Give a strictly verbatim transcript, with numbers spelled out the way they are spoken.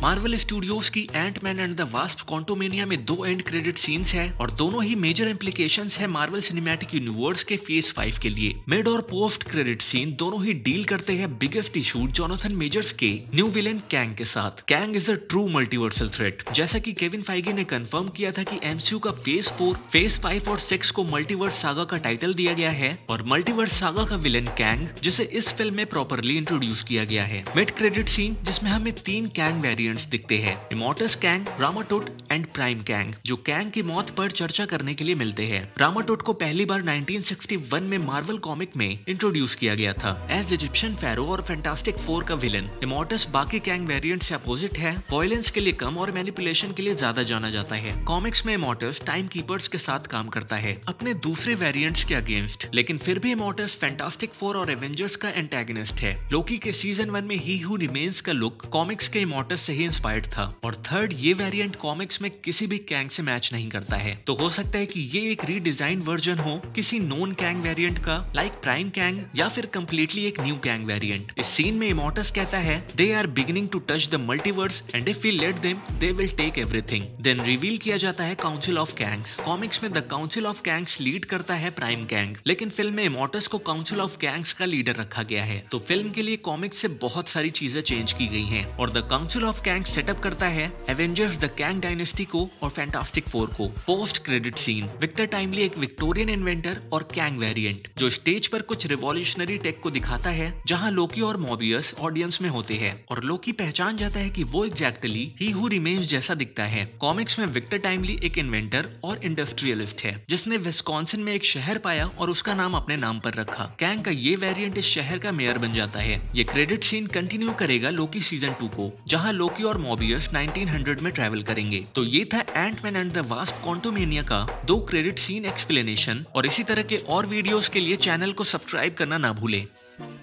Marvel Studios की Ant-Man and the Wasp Quantumania में दो एंड क्रेडिट सीन्स है और दोनों ही मेजर इम्प्लीकेशंस है मार्वल सिनेमैटिक यूनिवर्स के फेज फाइव के लिए। मिड और पोस्ट क्रेडिट सीन दोनों ही डील करते हैं बिगेस्ट इशू जोनाथन मेजर्स के न्यू विलेन कैंग के साथ। Kang is a true multiversal threat. जैसा कि केविन फाइगी ने कंफर्म किया था कि एमसीयू का फेज फोर, फेज फाइव और सिक्स को मल्टीवर्स सागा का टाइटल दिया गया है और मल्टीवर्स सागा का विलेन कैंग जिसे इस फिल्म में प्रॉपरली इंट्रोड्यूस किया गया है। मिड क्रेडिट सीन जिसमें हमें तीन कैंग वेरिएंट्स दिखते हैं, Immortus Kang, Rama-Tut and Prime Kang, जो कैंग की मौत पर चर्चा करने के लिए मिलते हैं। रामाटोट को पहली बार नाइनटीन सिक्सटी वन में मार्वल कॉमिक में इंट्रोड्यूस किया गया था एज इजिप्शियन फेरो और फैंटास्टिक फोर का विलेन। इमोर्टस बाकी कैंग वेरिएंट से अपोजिट है, वॉयलेंस के लिए कम और मैनिपुलेशन के लिए ज्यादा जाना जाता है। कॉमिक्स में इमोर्टस टाइम कीपर्स के साथ काम करता है अपने दूसरे वेरिएंट्स के अगेंस्ट, लेकिन फिर भी इमोर्टस फैंटास्टिक फोर और एवेंजर्स का एंटेगनिस्ट है। लोकी के सीजन वन में ही हू रिमेन्स का लुक कॉमिक्स के इमोर्टस से ही इंस्पायर्ड था और थर्ड ये वेरिएंट कॉमिक्स में किसी भी कैंग से मैच नहीं करता है, तो हो सकता है कि ये एक रीडिजाइन वर्जन हो किसी नॉन कैंग वेरिएंट का लाइक प्राइम कैंग या फिर कंप्लीटली एक न्यू कैंग वेरिएंट। इस सीन में इमोर्टस कहता है they are beginning to touch the multiverse and if we let them they will take everything. Then reveal किया जाता है काउंसिल ऑफ कैंग्स। कॉमिक्स में the council of Kangs lead करता है प्राइम कैंग, लेकिन फिल्म में इमोर्टस को काउंसिल ऑफ कैंग्स का लीडर रखा गया है। तो फिल्म के लिए कॉमिक्स से बहुत सारी चीजें चेंज की गई हैं और the council of Kang setup करता है एवेंजर्स द कैंग डायनेस्टी को और फैंटास्टिक फोर को। Post credit scene Victor Timely एक विक्टोरियन इन्वेंटर और कैंग वेरिएंट जो स्टेज पर कुछ रिवॉल्यूशनरी टेक को दिखाता है, जहां लोकी और मोबियस ऑडियंस में होते हैं और लोकी पहचान जाता है कि वो एग्जैक्टली ही हू रिमेन्स जैसा दिखता है। कॉमिक्स में विक्टर टाइमली एक इन्वेंटर और इंडस्ट्रियलिस्ट है जिसने विस्कॉन्सिन में एक शहर पाया और उसका नाम अपने नाम पर रखा। कैंग का ये वेरिएंट इस शहर का मेयर बन जाता है। ये क्रेडिट सीन कंटिन्यू करेगा लोकी सीजन टू को, जहां लोकी और मोबियस नाइनटीन हंड्रेड में ट्रैवल करेंगे। तो ये था Ant-Man and the Wasp Quantumania का दो क्रेडिट सीन एक्सप्लेनेशन और इसी तरह के और वीडियोस के लिए चैनल को सब्सक्राइब करना ना भूलें।